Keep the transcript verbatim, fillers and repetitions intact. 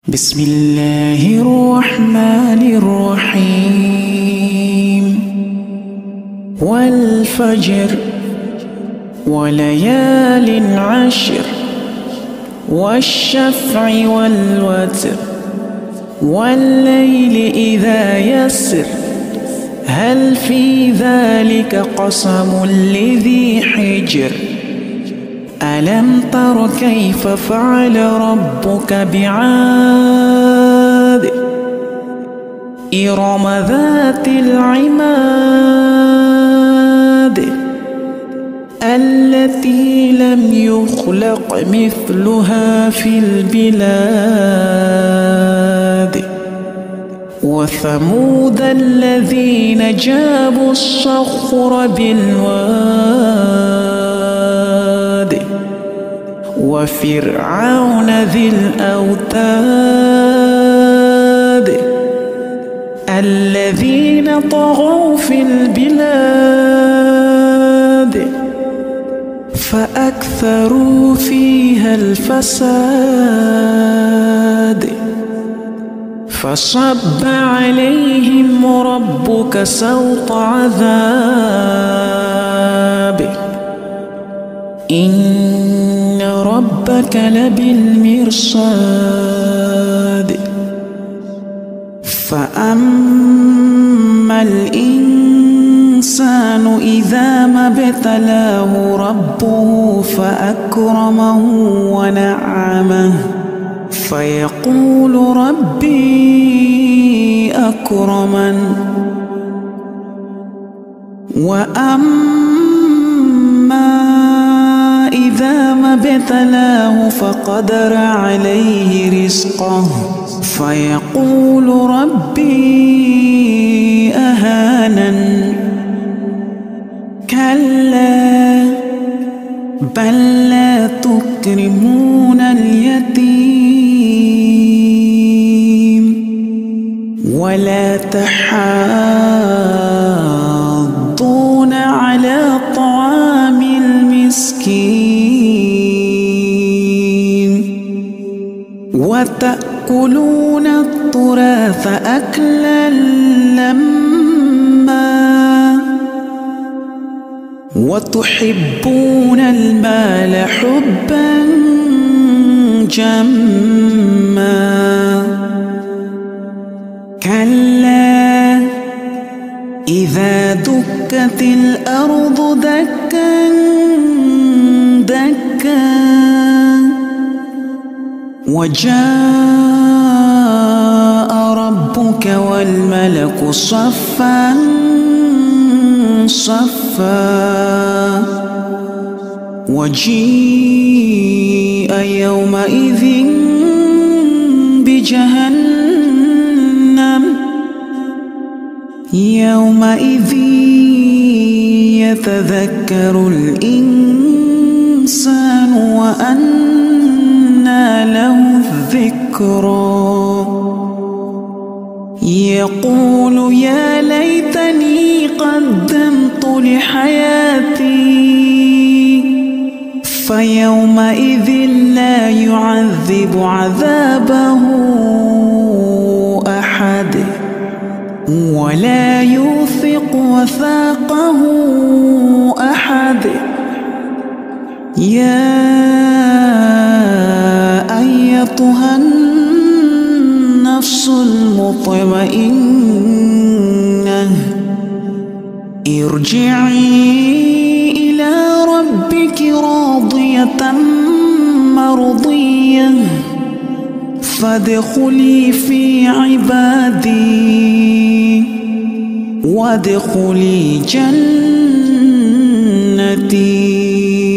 بسم الله الرحمن الرحيم والفجر وليال عشر والشفع والوتر والليل إذا يسر هل في ذلك قسم لذي حجر ألم تر كيف فعل ربك بعاد إرم ذات العماد التي لم يخلق مثلها في البلاد وثمود الذين جابوا الصخر بالواد وفرعون ذي الأوتاد الذين طغوا في البلاد فأكثروا فيها الفساد فصب عليهم ربك سوط عذاب إن ربك لبالمرصاد فأما الإنسان إذا ما ابتلاه ربه فأكرمه ونعمه فيقول ربي أكرمن وأما إذا ما ابتلاه فقدر عليه رزقه فيقول ربي أهانن كلا بل لا تكرمون اليتيم ولا تحاضون على طعام المسكين وتأكلون التراث أكلا لما وتحبون المال حبا جما كلا إذا دكت الأرض دكا دكا وجاء ربك والملك صفا صفا وجيء يومئذ بجهنم يومئذ يتذكر الإنسان وأنى له الذكرى يقول يا ليتني قدمت لحياتي فيومئذ لا يعذب عذابه أحد ولا يوثق وثاقه أحد يا أيتها النفس المطمئنة ارجعي إلى ربك راضية مرضية فادخلي في عبادي وادخلي جنتي.